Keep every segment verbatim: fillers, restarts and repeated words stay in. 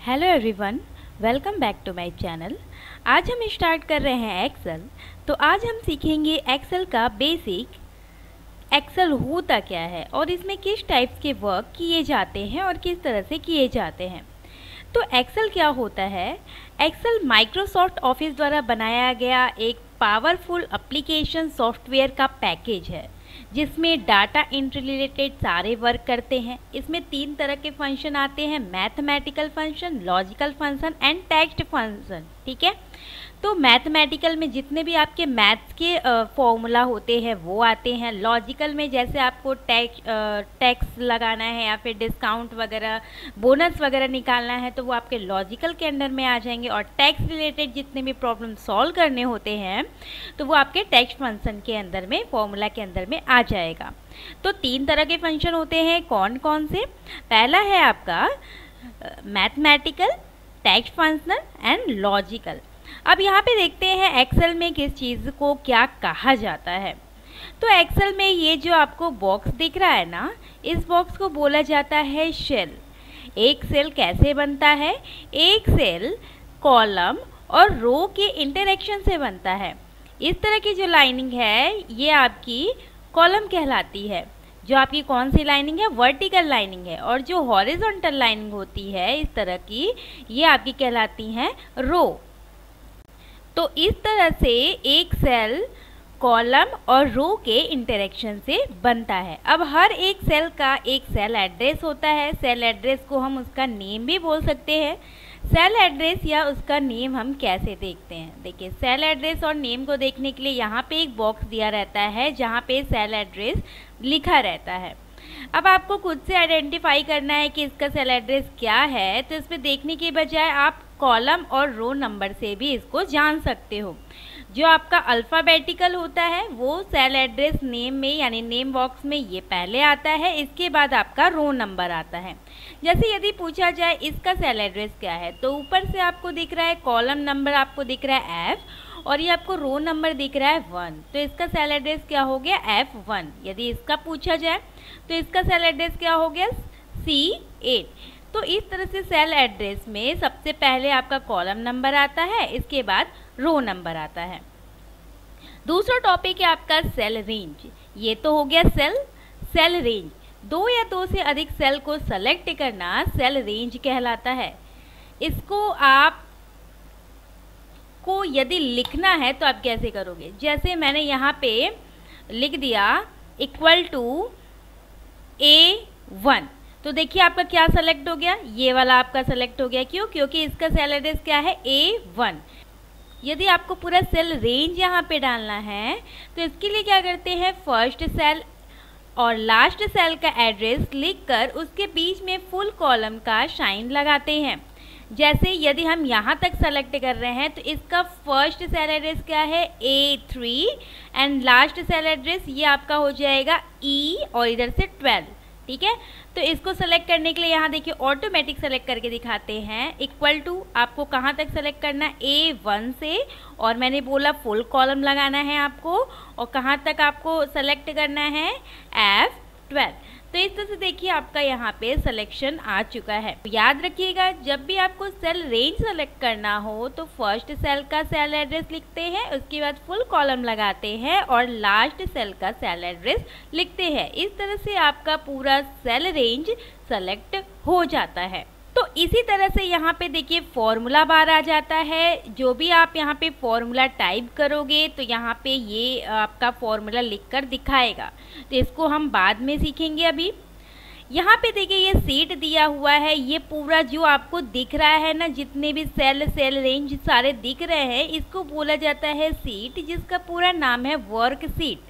Hello everyone, welcome back to my channel. आज हम start कर रहे हैं एक्सेल। तो आज हम सीखेंगे एक्सेल का बेसिक, एक्सेल होता क्या है और इसमें किस टाइप्स के वर्क किए जाते हैं और किस तरह से किए जाते हैं। तो एक्सेल क्या होता है? एक्सेल माइक्रोसॉफ्ट ऑफिस द्वारा बनाया गया एक पावरफुल एप्लीकेशन सॉफ्टवेयर का पैकेज है जिसमें डाटा एंट्री रिलेटेड सारे वर्क करते हैं। इसमें तीन तरह के फंक्शन आते हैं, mathematical function, logical function and text function. ठीक है, तो मैथमेटिकल में जितने भी आपके मैथ्स के फॉर्मूला होते हैं वो आते हैं। लॉजिकल में जैसे आपको टैक्स टैक्स लगाना है या फिर डिस्काउंट वगैरह, बोनस वगैरह निकालना है तो वो आपके लॉजिकल के अंडर में आ जाएंगे। और टैक्स रिलेटेड जितने भी प्रॉब्लम सॉल्व करने होते हैं तो वो आपके टेक्स्ट फंक्शन के अंदर में, फॉर्मूला के अंदर में आ जाएगा। तो तीन तरह के फंक्शन होते हैं, कौन कौन से? पहला है आपका mathematical, text functional and logical. अब यहाँ पे देखते हैं एक्सेल में किस चीज़ को क्या कहा जाता है। तो एक्सेल में ये जो आपको बॉक्स दिख रहा है ना, इस बॉक्स को बोला जाता है सेल। एक सेल कैसे बनता है? एक सेल कॉलम और रो के इंटरेक्शन से बनता है। इस तरह की जो लाइनिंग है ये आपकी कॉलम कहलाती है। जो आपकी कौन सी लाइनिंग है? वर्टिकल लाइनिंग है। और जो हॉरिजॉन्टल लाइनिंग होती है इस तरह की, ये आपकी कहलाती हैं रो। तो इस तरह से एक सेल कॉलम और रो के इंटरेक्शन से बनता है। अब हर एक सेल का एक सेल एड्रेस होता है। सेल एड्रेस को हम उसका नेम भी बोल सकते हैं। सेल एड्रेस या उसका नेम हम कैसे देखते हैं? देखिए, सेल एड्रेस और नेम को देखने के लिए यहाँ पे एक बॉक्स दिया रहता है जहाँ पे सेल एड्रेस लिखा रहता है। अब आपको खुद से आइडेंटिफाई करना है कि इसका सेल एड्रेस क्या है, तो इस पर देखने के बजाय आप कॉलम और रो नंबर से भी इसको जान सकते हो। जो आपका अल्फ़ाबेटिकल होता है वो सेल एड्रेस नेम में, यानी नेम बॉक्स में ये पहले आता है, इसके बाद आपका रो नंबर आता है। जैसे यदि पूछा जाए इसका सेल एड्रेस क्या है, तो ऊपर से आपको दिख रहा है कॉलम नंबर, आपको दिख रहा है एफ, और ये आपको रो नंबर दिख रहा है वन। तो इसका सेल एड्रेस क्या हो गया? F one. यदि इसका पूछा जाए तो इसका सेल एड्रेस क्या हो गया? C eight. तो इस तरह से सेल एड्रेस में सबसे पहले आपका कॉलम नंबर आता है, इसके बाद रो नंबर आता है। दूसरा टॉपिक है आपका सेल रेंज। ये तो हो गया सेल सेल रेंज। दो या दो से अधिक सेल को सेलेक्ट करना सेल रेंज कहलाता है। इसको आप को यदि लिखना है तो आप कैसे करोगे? जैसे मैंने यहाँ पे लिख दिया इक्वल टू ए वन, तो देखिए आपका क्या सेलेक्ट हो गया? ये वाला आपका सेलेक्ट हो गया। क्यों? क्योंकि इसका सेल एड्रेस क्या है? A one. यदि आपको पूरा सेल रेंज यहाँ पे डालना है तो इसके लिए क्या करते हैं? फर्स्ट सेल और लास्ट सेल का एड्रेस लिखकर उसके बीच में फुल कॉलम का साइन लगाते हैं। जैसे यदि हम यहाँ तक सेलेक्ट कर रहे हैं तो इसका फर्स्ट सेल एड्रेस क्या है? A three and last cell address ये आपका हो जाएगा ई और इधर से ट्वेल्व। ठीक है, तो इसको सेलेक्ट करने के लिए यहाँ देखिए ऑटोमेटिक सेलेक्ट करके दिखाते हैं। इक्वल टू आपको कहाँ तक सेलेक्ट करना है? ए वन से, और मैंने बोला फुल कॉलम लगाना है आपको, और कहाँ तक आपको सेलेक्ट करना है? F twelve. तो इस तरह से देखिए आपका यहाँ पे सिलेक्शन आ चुका है। याद रखिएगा, जब भी आपको सेल रेंज सेलेक्ट करना हो तो फर्स्ट सेल का सेल एड्रेस लिखते हैं, उसके बाद फुल कॉलम लगाते हैं और लास्ट सेल का सेल एड्रेस लिखते हैं। इस तरह से आपका पूरा सेल रेंज सेलेक्ट हो जाता है। तो इसी तरह से यहाँ पे देखिए फॉर्मूला बार आ जाता है। जो भी आप यहाँ पे फॉर्मूला टाइप करोगे तो यहाँ पे ये आपका फॉर्मूला लिखकर दिखाएगा। तो इसको हम बाद में सीखेंगे। अभी यहाँ पे देखिए ये सीट दिया हुआ है। ये पूरा जो आपको दिख रहा है ना, जितने भी सेल सेल रेंज सारे दिख रहे हैं, इसको बोला जाता है सीट, जिसका पूरा नाम है वर्क सीट।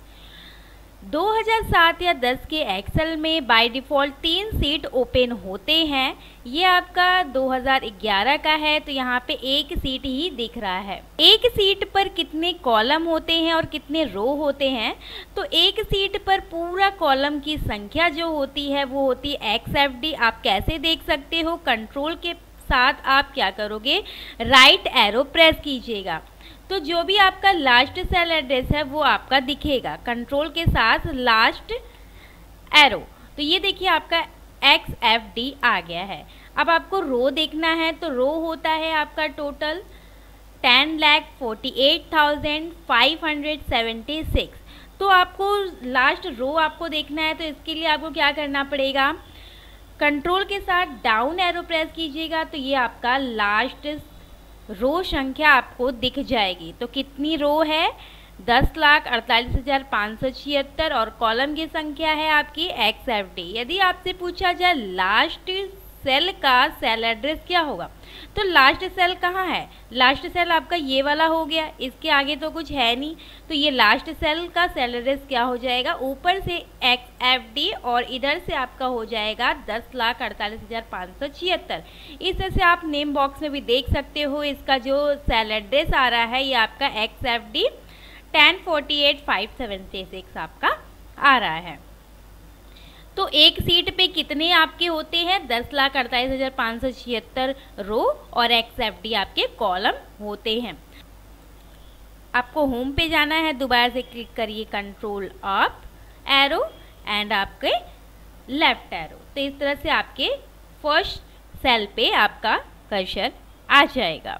दो हज़ार सात या दस के एक्सेल में बाय डिफ़ॉल्ट तीन सीट ओपन होते हैं। ये आपका दो हज़ार ग्यारह का है तो यहाँ पे एक सीट ही दिख रहा है। एक सीट पर कितने कॉलम होते हैं और कितने रो होते हैं? तो एक सीट पर पूरा कॉलम की संख्या जो होती है वो होती है एक्स एफ डी। आप कैसे देख सकते हो? कंट्रोल के साथ आप क्या करोगे? राइट एरो प्रेस कीजिएगा तो जो भी आपका लास्ट सेल एड्रेस है वो आपका दिखेगा। कंट्रोल के साथ लास्ट एरो, तो ये देखिए आपका एक्स एफ डी आ गया है। अब आपको रो देखना है, तो रो होता है आपका total ten lakh forty eight thousand five hundred seventy six. तो आपको लास्ट रो आपको देखना है, तो इसके लिए आपको क्या करना पड़ेगा, कंट्रोल के साथ डाउन एरो प्रेस कीजिएगा, तो ये आपका लास्ट रो संख्या आपको दिख जाएगी। तो कितनी रो है, दस लाख अड़तालीस हज़ार पाँच सौ छिहत्तर, और कॉलम की संख्या है आपकी एक्स एफ डी। यदि आपसे पूछा जाए लास्ट सेल का सेल एड्रेस क्या होगा, तो लास्ट सेल कहाँ है, लास्ट सेल आपका ये वाला हो गया, इसके आगे तो कुछ है नहीं, तो ये लास्ट सेल का सेल एड्रेस क्या हो जाएगा, ऊपर से एक्स एफ डी और इधर से आपका हो जाएगा दस लाख अड़तालीस हज़ार पाँच सौ छिहत्तर। इस तरह से आप नेम बॉक्स में भी देख सकते हो, इसका जो सेल एड्रेस आ रहा है ये आपका X F D ten forty eight five seventy six आपका आ रहा है। तो एक सीट पे कितने आपके होते हैं, दस लाख अड़तालीस हज़ार पाँच सौ छिहत्तर रो और एक्स एफ डी आपके कॉलम होते हैं। आपको होम पे जाना है, दोबारा से क्लिक करिए कंट्रोल अप एरो एंड आपके लेफ्ट एरो, तो इस तरह से आपके फर्स्ट सेल पे आपका कर्सर आ जाएगा।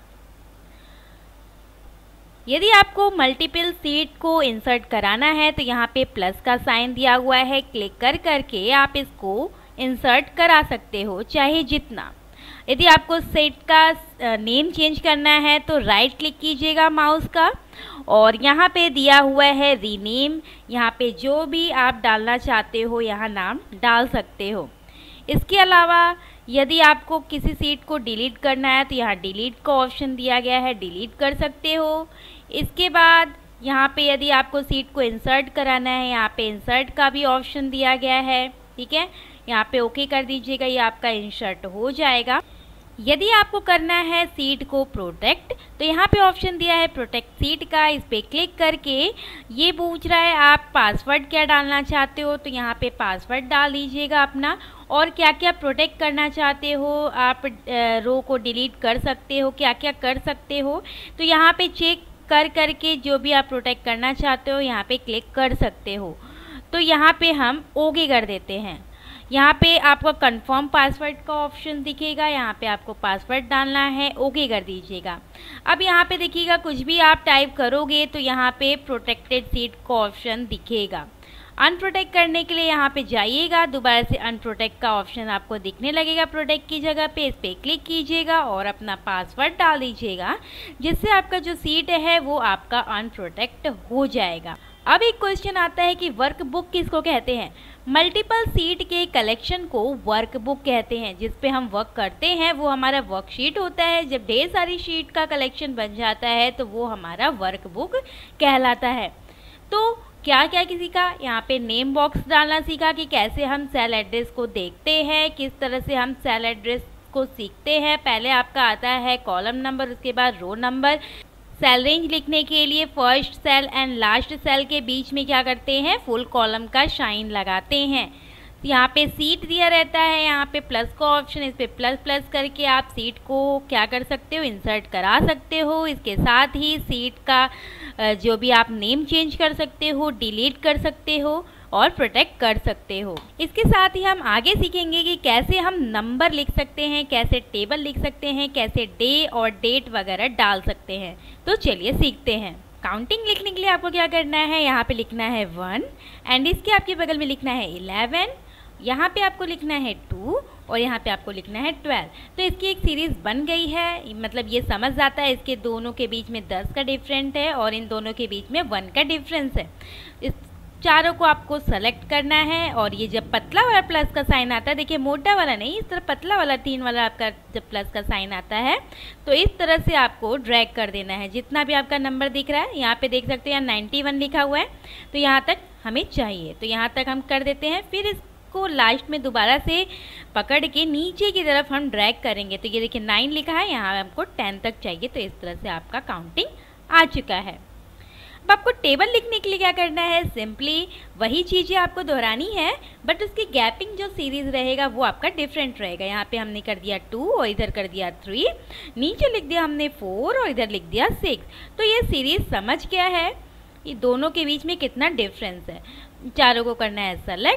यदि आपको मल्टीपल सीट को इंसर्ट कराना है तो यहाँ पे प्लस का साइन दिया हुआ है, क्लिक कर करके आप इसको इंसर्ट करा सकते हो चाहे जितना। यदि आपको सेट का नेम चेंज करना है तो राइट क्लिक कीजिएगा माउस का, और यहाँ पे दिया हुआ है रीनेम, यहाँ पे जो भी आप डालना चाहते हो यहाँ नाम डाल सकते हो। इसके अलावा यदि आपको किसी सीट को डिलीट करना है तो यहाँ डिलीट का ऑप्शन दिया गया है, डिलीट कर सकते हो। इसके बाद यहाँ पे यदि आपको सीट को इंसर्ट कराना है, यहाँ पे इंसर्ट का भी ऑप्शन दिया गया है, ठीक है, यहाँ पे ओके कर दीजिएगा, ये आपका इंसर्ट हो जाएगा। यदि आपको करना है सीट को प्रोटेक्ट तो यहाँ पे ऑप्शन दिया है प्रोटेक्ट सीट का, इस पर क्लिक करके ये पूछ रहा है आप पासवर्ड क्या डालना चाहते हो, तो यहाँ पे पासवर्ड डाल दीजिएगा अपना, और क्या क्या प्रोटेक्ट करना चाहते हो, आप रो को डिलीट कर सकते हो, क्या क्या कर सकते हो, तो यहाँ पे चेक कर करके जो भी आप प्रोटेक्ट करना चाहते हो यहाँ पे क्लिक कर सकते हो। तो यहाँ पे हम ओके कर देते हैं। यहाँ पे आपको कंफर्म पासवर्ड का ऑप्शन दिखेगा, यहाँ पे आपको पासवर्ड डालना है, ओके कर दीजिएगा। अब यहाँ पे देखिएगा कुछ भी आप टाइप करोगे तो यहाँ पे प्रोटेक्टेड सीट का ऑप्शन दिखेगा। अनप्रोटेक्ट करने के लिए यहाँ पे जाइएगा, दोबारा से अनप्रोटेक्ट का ऑप्शन आपको दिखने लगेगा प्रोटेक्ट की जगह पे, इस पर क्लिक कीजिएगा और अपना पासवर्ड डाल दीजिएगा, जिससे आपका जो सीट है वो आपका अनप्रोटेक्ट हो जाएगा। अब एक क्वेश्चन आता है कि वर्कबुक किसको कहते हैं। मल्टीपल सीट के कलेक्शन को वर्कबुक कहते हैं। जिस पे हम वर्क करते हैं वो हमारा वर्कशीट होता है। जब ढेर सारी शीट का कलेक्शन बन जाता है तो वो हमारा वर्कबुक कहलाता है। तो क्या क्या किसी का यहाँ पे नेम बॉक्स डालना सीखा कि कैसे हम सेल एड्रेस को देखते हैं, किस तरह से हम सेल एड्रेस को सीखते हैं। पहले आपका आता है कॉलम नंबर, उसके बाद रो नंबर। सेल रेंज लिखने के लिए first cell and last cell के बीच में क्या करते हैं, फुल कॉलम का शाइन लगाते हैं। यहाँ पे सीट दिया रहता है, यहाँ पे प्लस का ऑप्शन, इस पे प्लस प्लस करके आप सीट को क्या कर सकते हो, इंसर्ट करा सकते हो। इसके साथ ही सीट का जो भी आप नेम चेंज कर सकते हो, डिलीट कर सकते हो और प्रोटेक्ट कर सकते हो। इसके साथ ही हम आगे सीखेंगे कि कैसे हम नंबर लिख सकते हैं, कैसे टेबल लिख सकते हैं, कैसे डे और डेट वगैरह डाल सकते हैं। तो चलिए सीखते हैं। काउंटिंग लिखने के लिए आपको क्या करना है, यहाँ पे लिखना है वन एंड इसके आपके बगल में लिखना है इलेवन, यहाँ पे आपको लिखना है टू और यहाँ पे आपको लिखना है ट्वेल्व। तो इसकी एक सीरीज़ बन गई है, मतलब ये समझ जाता है इसके दोनों के बीच में दस का डिफरेंट है और इन दोनों के बीच में वन का डिफरेंस है। इस चारों को आपको सेलेक्ट करना है और ये जब पतला वाला प्लस का साइन आता है, देखिए मोटा वाला नहीं, इस तरह पतला वाला तीन वाला आपका जब प्लस का साइन आता है तो इस तरह से आपको ड्रैग कर देना है। जितना भी आपका नंबर दिख रहा है, यहाँ पे देख सकते हैं यहाँ नाइन्टी वन लिखा हुआ है, तो यहाँ तक हमें चाहिए, तो यहाँ तक हम कर देते हैं। फिर इसको लास्ट में दोबारा से पकड़ के नीचे की तरफ हम ड्रैग करेंगे, तो ये देखिए नाइन लिखा है, यहाँ हमको टेन तक चाहिए, तो इस तरह से आपका काउंटिंग आ चुका है। अब आपको टेबल लिखने के लिए क्या करना है, सिंपली वही चीज़ें आपको दोहरानी है, बट उसकी गैपिंग जो सीरीज़ रहेगा वो आपका डिफरेंट रहेगा। यहाँ पे हमने कर दिया टू और इधर कर दिया थ्री, नीचे लिख दिया हमने फोर और इधर लिख दिया सिक्स। तो ये सीरीज़ समझ गया है, ये दोनों के बीच में कितना डिफरेंस है। चारों को करना है सेलेक्ट,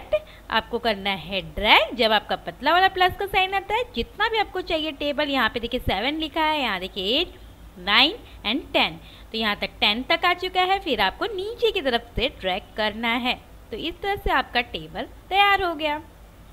आपको करना है ड्रैग। जब आपका पतला वाला प्लस का साइन आता है, जितना भी आपको चाहिए टेबल, यहाँ पे देखिए सेवन लिखा है, यहाँ देखिए एट, नाइन एंड टेन, तो यहाँ तक टेन तक आ चुका है। फिर आपको नीचे की तरफ से ड्रैग करना है। तो इस तरह से आपका टेबल तैयार हो गया।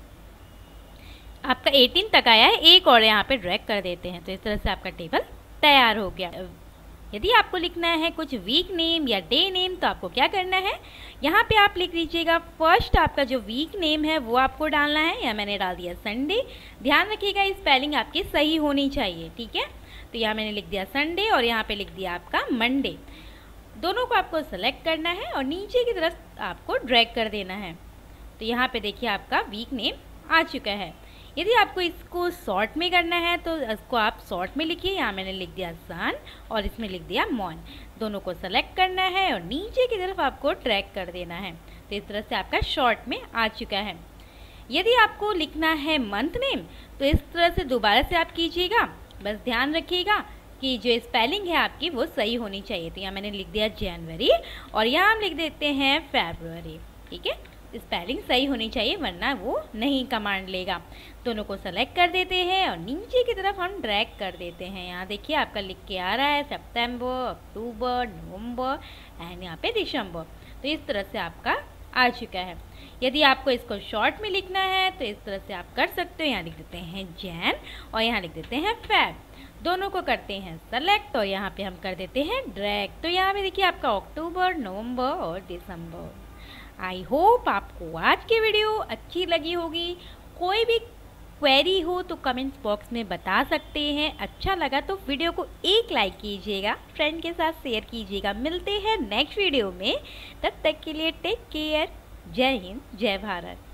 आपका एटीन तक आया है, एक और यहाँ पे ड्रैग कर देते हैं। तो इस तरह से आपका टेबल तैयार हो गया। यदि आपको लिखना है कुछ वीक नेम या डे नेम, तो आपको क्या करना है, यहाँ पे आप लिख लीजिएगा फर्स्ट आपका जो वीक नेम है वो आपको डालना है। या मैंने डाल दिया संडे। ध्यान रखिएगा स्पेलिंग आपकी सही होनी चाहिए, ठीक है। तो यहाँ मैंने लिख दिया संडे और यहाँ पे लिख दिया आपका मंडे। दोनों को आपको सेलेक्ट करना है और नीचे की तरफ आपको ड्रैग कर देना है। तो यहाँ पे देखिए आपका वीक नेम आ चुका है। यदि आपको इसको शॉर्ट में करना है तो इसको आप शॉर्ट में लिखिए। यहाँ मैंने लिख दिया सन और इसमें लिख दिया मॉन। दोनों को सेलेक्ट करना है और नीचे की तरफ आपको ड्रैग कर देना है। तो इस तरह से आपका शॉर्ट में आ चुका है। यदि आपको लिखना है मंथ नेम, तो इस तरह से दोबारा से आप कीजिएगा। बस ध्यान रखिएगा कि जो स्पेलिंग है आपकी वो सही होनी चाहिए। तो यहाँ मैंने लिख दिया जनवरी और यहाँ हम लिख देते हैं फरवरी, ठीक है। स्पेलिंग सही होनी चाहिए, वरना वो नहीं कमांड लेगा। दोनों को सेलेक्ट कर देते हैं और नीचे की तरफ हम ड्रैग कर देते हैं। यहाँ देखिए आपका लिख के आ रहा है सितंबर, अक्टूबर, नवंबर एंड यहाँ पे दिसंबर। तो इस तरह से आपका आ चुका है। यदि आपको इसको शॉर्ट में लिखना है तो इस तरह से आप कर सकते हो। यहाँ लिख देते हैं जैन और यहाँ लिख देते हैं फेब। दोनों को करते हैं सेलेक्ट और यहाँ पे हम कर देते हैं ड्रैग। तो यहाँ पे देखिए आपका अक्टूबर, नवंबर और दिसंबर। आई होप आपको आज की वीडियो अच्छी लगी होगी। कोई भी क्वेरी हो तो कमेंट्स बॉक्स में बता सकते हैं। अच्छा लगा तो वीडियो को एक लाइक कीजिएगा, फ्रेंड के साथ शेयर कीजिएगा। मिलते हैं नेक्स्ट वीडियो में, तब तक के लिए टेक केयर। जय हिंद, जय भारत।